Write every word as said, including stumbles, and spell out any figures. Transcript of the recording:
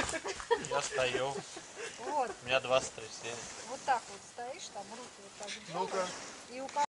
Я стою. Вот, У меня два сотрясения. вот так вот стоишь, там руки вот так Ну-ка. делаешь, и у